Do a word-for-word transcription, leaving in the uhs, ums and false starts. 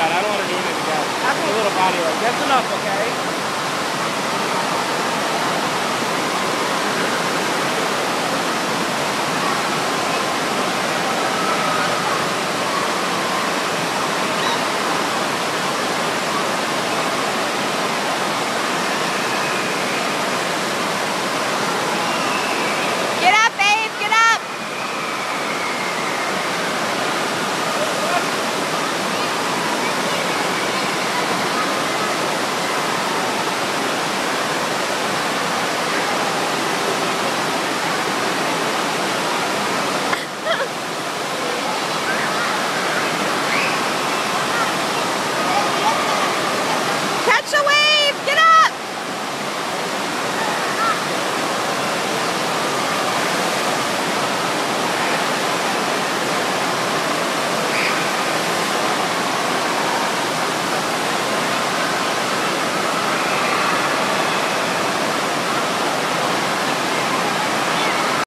that. I don't want to do it again. That's a little body work. That's enough, okay?